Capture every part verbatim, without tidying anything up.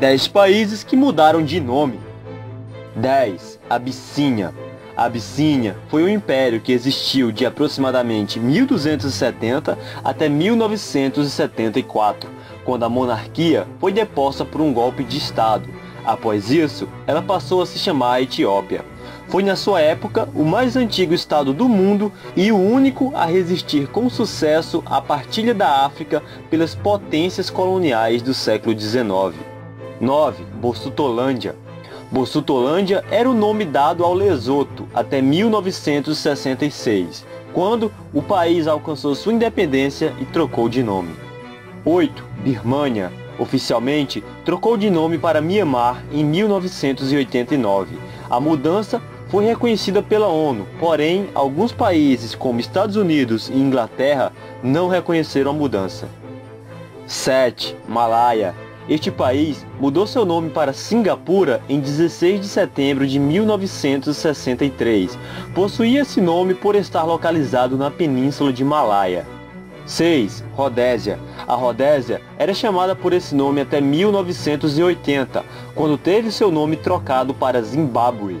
dez países que mudaram de nome. dez. Abissínia. A Abissínia foi um império que existiu de aproximadamente mil duzentos e setenta até mil novecentos e setenta e quatro, quando a monarquia foi deposta por um golpe de Estado. Após isso, ela passou a se chamar Etiópia. Foi na sua época o mais antigo estado do mundo e o único a resistir com sucesso à partilha da África pelas potências coloniais do século dezenove. nove. Bossutolândia. Bossutolândia era o nome dado ao Lesoto até mil novecentos e sessenta e seis, quando o país alcançou sua independência e trocou de nome. oito. Birmânia. Oficialmente, trocou de nome para Mianmar em mil novecentos e oitenta e nove. A mudança foi reconhecida pela ONU, porém, alguns países como Estados Unidos e Inglaterra não reconheceram a mudança. sete. Malaya. Este país mudou seu nome para Singapura em dezesseis de setembro de mil novecentos e sessenta e três. Possuía esse nome por estar localizado na Península de Malaya. seis. Rodésia. A Rodésia era chamada por esse nome até mil novecentos e oitenta, quando teve seu nome trocado para Zimbábue.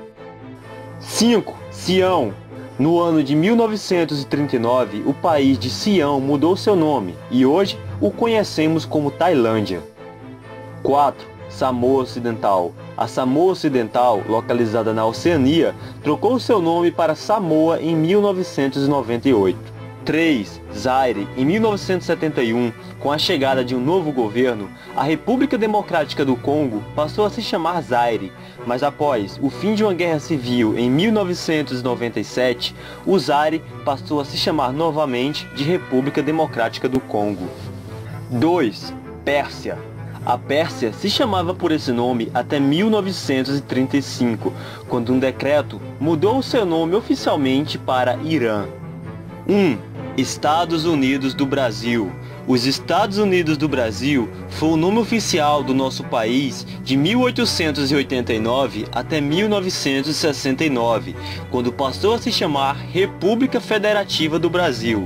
cinco. Sião. No ano de mil novecentos e trinta e nove, o país de Sião mudou seu nome e hoje o conhecemos como Tailândia. quatro. Samoa Ocidental. A Samoa Ocidental, localizada na Oceania, trocou seu nome para Samoa em mil novecentos e noventa e oito. três. Zaire. Em mil novecentos e setenta e um, com a chegada de um novo governo, a República Democrática do Congo passou a se chamar Zaire, mas após o fim de uma guerra civil em mil novecentos e noventa e sete, o Zaire passou a se chamar novamente de República Democrática do Congo. dois. Pérsia. A Pérsia se chamava por esse nome até mil novecentos e trinta e cinco, quando um decreto mudou o seu nome oficialmente para Irã. um. Estados Unidos do Brasil. Os Estados Unidos do Brasil foi o nome oficial do nosso país de mil oitocentos e oitenta e nove até mil novecentos e sessenta e nove, quando passou a se chamar República Federativa do Brasil.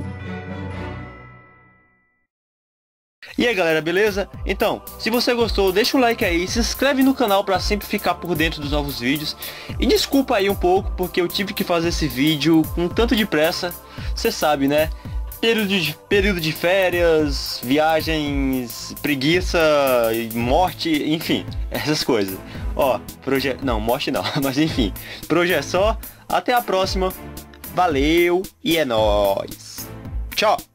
E aí galera, beleza? Então, se você gostou, deixa um like aí, se inscreve no canal para sempre ficar por dentro dos novos vídeos. E desculpa aí um pouco, porque eu tive que fazer esse vídeo com tanto de pressa, você sabe, né? Período de, período de férias, viagens, preguiça, morte, enfim, essas coisas. Ó, proje... não, morte não, mas enfim, por hoje é só, até a próxima, valeu e é nóis. Tchau!